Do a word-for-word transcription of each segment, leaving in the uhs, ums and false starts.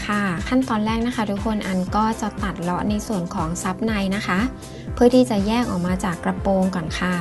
ค่ะขั้นตอนแรกนะคะทุกคนอันก็จะตัดเลาะในส่วนของซับในนะคะเพื่อที่จะแยกออกมาจากกระโปรงก่อนค่ะ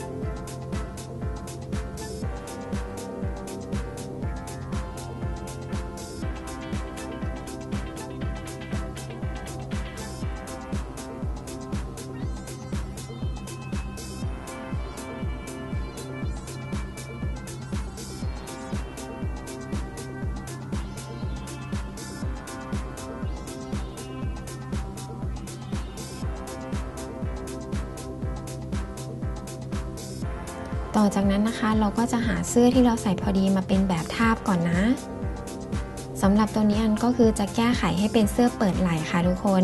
ต่อจากนั้นนะคะเราก็จะหาเสื้อที่เราใส่พอดีมาเป็นแบบทาบก่อนนะสำหรับตัวนี้อันก็คือจะแก้ไขให้เป็นเสื้อเปิดไหล่ค่ะทุกคน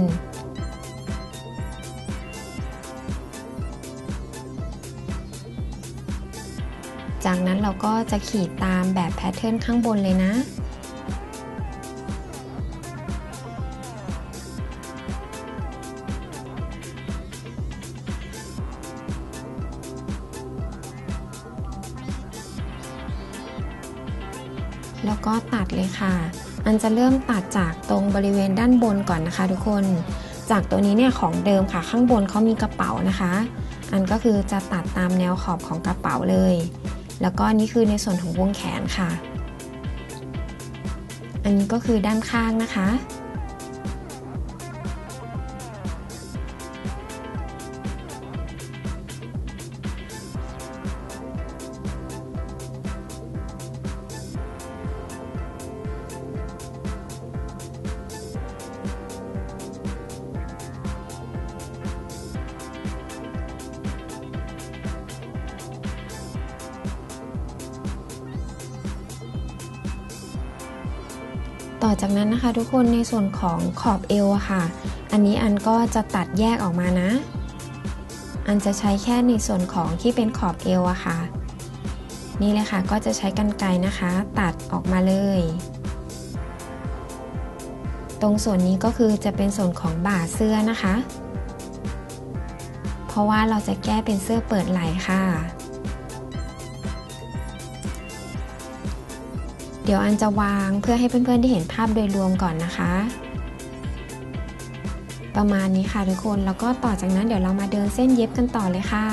จากนั้นเราก็จะขีดตามแบบแพทเทิร์นข้างบนเลยนะแล้วก็ตัดเลยค่ะอันจะเริ่มตัดจากตรงบริเวณด้านบนก่อนนะคะทุกคนจากตัวนี้เนี่ยของเดิมค่ะข้างบนเขามีกระเป๋านะคะอันก็คือจะตัดตามแนวขอบของกระเป๋าเลยแล้วก็นี่คือในส่วนของวงแขนค่ะอันนี้ก็คือด้านข้างนะคะต่อจากนั้นนะคะทุกคนในส่วนของขอบเอวค่ะอันนี้อันก็จะตัดแยกออกมานะอันจะใช้แค่ในส่วนของที่เป็นขอบเอวอะค่ะนี่เลยค่ะก็จะใช้กรรไกรนะคะตัดออกมาเลยตรงส่วนนี้ก็คือจะเป็นส่วนของบ่าเสื้อนะคะเพราะว่าเราจะแก้เป็นเสื้อเปิดไหล่ค่ะเดี๋ยวอันจะวางเพื่อให้เพื่อนๆได้เห็นภาพโดยรวมก่อนนะคะประมาณนี้ค่ะทุกคนแล้วก็ต่อจากนั้นเดี๋ยวเรามาเดินเส้นเย็บกันต่อเลยค่ะ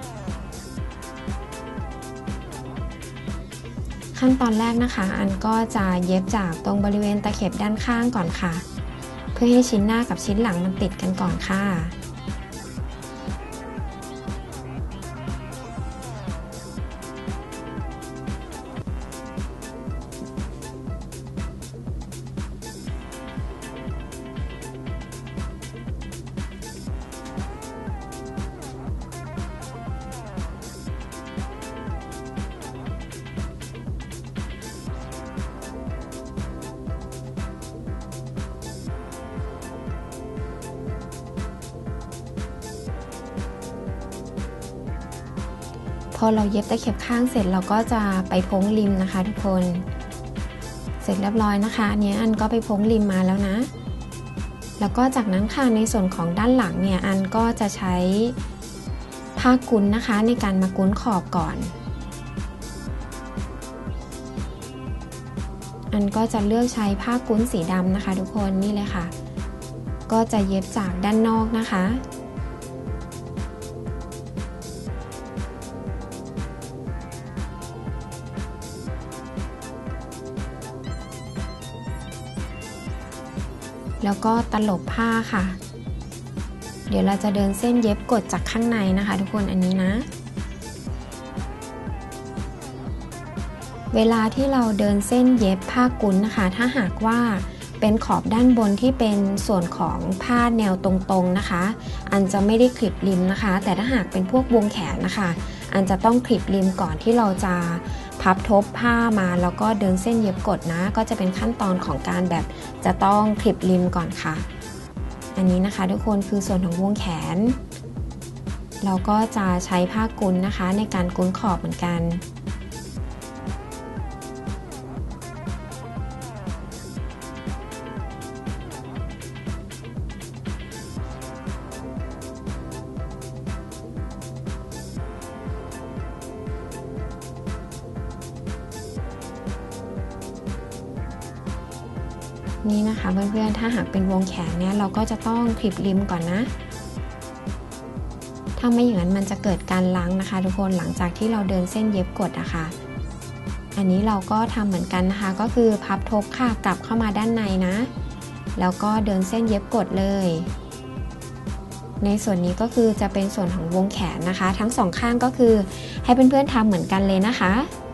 ขั้นตอนแรกนะคะอันก็จะเย็บจากตรงบริเวณตะเข็บด้านข้างก่อนค่ะเพื่อให้ชิ้นหน้ากับชิ้นหลังมันติดกันก่อนค่ะพอเราเย็บตะเข็บข้างเสร็จเราก็จะไปพ้งริมนะคะทุกคนเสร็จเรียบร้อยนะคะอันนี้อันก็ไปพ้งริมมาแล้วนะแล้วก็จากนั้นค่ะในส่วนของด้านหลังเนี่ยอันก็จะใช้ผ้ากุ้นนะคะในการมากุ้นขอบก่อนอันก็จะเลือกใช้ผ้ากุ้นสีดำนะคะทุกคนนี่เลยค่ะก็จะเย็บจากด้านนอกนะคะแล้วก็ตลบผ้าค่ะเดี๋ยวเราจะเดินเส้นเย็บกดจากข้างในนะคะทุกคนอันนี้นะเวลาที่เราเดินเส้นเย็บผ้ากุ้นนะคะถ้าหากว่าเป็นขอบด้านบนที่เป็นส่วนของผ้าแนวตรงๆนะคะอันจะไม่ได้คลิปริมนะคะแต่ถ้าหากเป็นพวกวงแขนนะคะอันจะต้องคลิปริมก่อนที่เราจะพับทบผ้ามาแล้วก็เดินเส้นเย็บกดนะก็จะเป็นขั้นตอนของการแบบจะต้องคลิปริมก่อนค่ะอันนี้นะคะทุกคนคือส่วนของวงแขนเราก็จะใช้ผ้ากุ้นนะคะในการกุ้นขอบเหมือนกันนี่นะคะเพื่อนๆถ้าหากเป็นวงแขนเนี่ยเราก็จะต้องคลิปริมก่อนนะถ้าไม่อย่างนั้นมันจะเกิดการล้างนะคะทุกคนหลังจากที่เราเดินเส้นเย็บกดอะค่ะอันนี้เราก็ทำเหมือนกันนะคะก็คือพับทบค่ะกลับเข้ามาด้านในนะแล้วก็เดินเส้นเย็บกดเลยในส่วนนี้ก็คือจะเป็นส่วนของวงแขนนะคะทั้งสองข้างก็คือให้เพื่อนๆทำเหมือนกันเลยนะคะ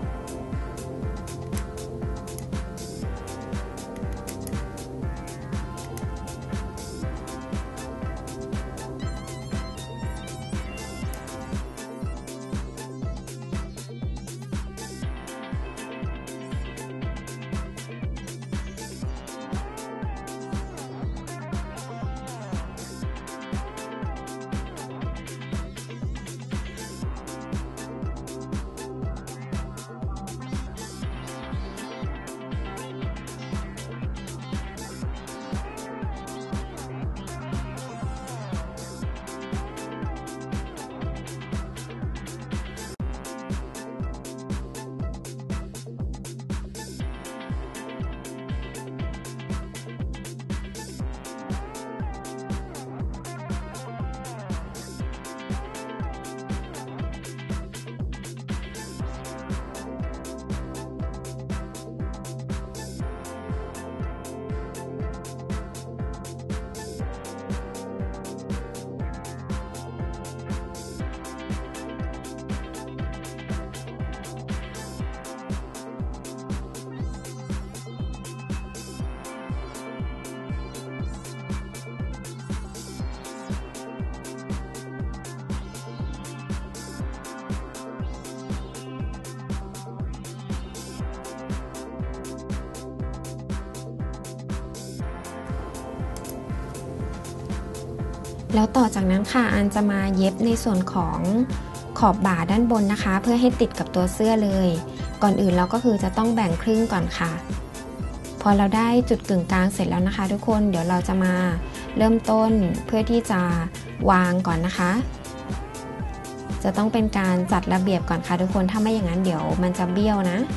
แล้วต่อจากนั้นค่ะอันจะมาเย็บในส่วนของขอบบ่าด้านบนนะคะเพื่อให้ติดกับตัวเสื้อเลยก่อนอื่นเราก็คือจะต้องแบ่งครึ่งก่อนค่ะพอเราได้จุดกึ่งกลางเสร็จแล้วนะคะทุกคนเดี๋ยวเราจะมาเริ่มต้นเพื่อที่จะวางก่อนนะคะจะต้องเป็นการจัดระเบียบก่อนค่ะทุกคนถ้าไม่อย่างนั้นเดี๋ยวมันจะเบี้ยวนะ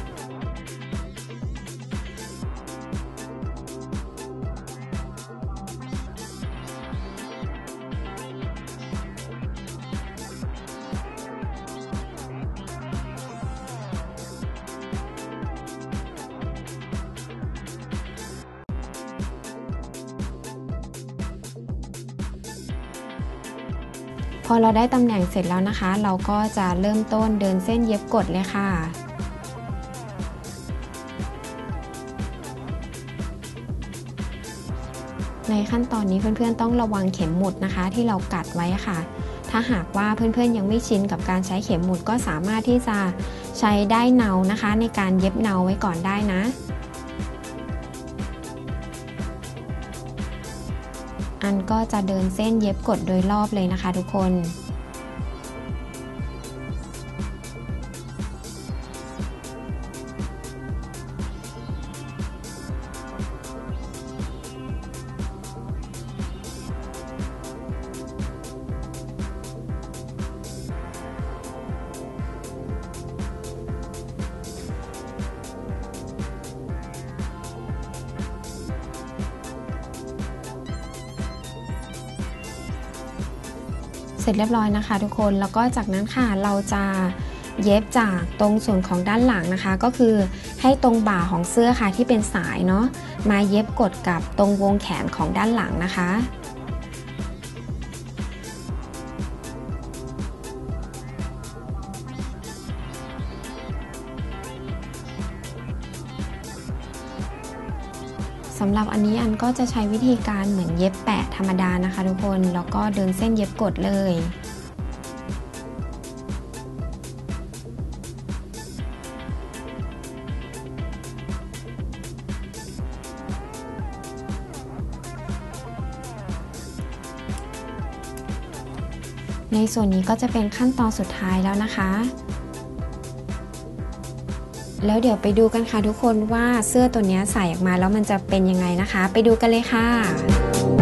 พอเราได้ตำแหน่งเสร็จแล้วนะคะเราก็จะเริ่มต้นเดินเส้นเย็บกดเลยค่ะในขั้นตอนนี้เพื่อนๆต้องระวังเข็มหมุดนะคะที่เรากัดไว้ค่ะถ้าหากว่าเพื่อนๆยังไม่ชินกับการใช้เข็มหมุดก็สามารถที่จะใช้ได้เนานะคะในการเย็บเนาไว้ก่อนได้นะอันก็จะเดินเส้นเย็บกดโดยรอบเลยนะคะทุกคนเสร็จเรียบร้อยนะคะทุกคนแล้วก็จากนั้นค่ะเราจะเย็บจากตรงส่วนของด้านหลังนะคะก็คือให้ตรงบ่าของเสื้อค่ะที่เป็นสายเนาะมาเย็บกดกับตรงวงแขนของด้านหลังนะคะสำหรับอันนี้อันก็จะใช้วิธีการเหมือนเย็บแปะธรรมดานะคะทุกคนแล้วก็เดินเส้นเย็บกดเลยในส่วนนี้ก็จะเป็นขั้นตอนสุดท้ายแล้วนะคะแล้วเดี๋ยวไปดูกันค่ะทุกคนว่าเสื้อตัวนี้ใส่ออกมาแล้วมันจะเป็นยังไงนะคะไปดูกันเลยค่ะ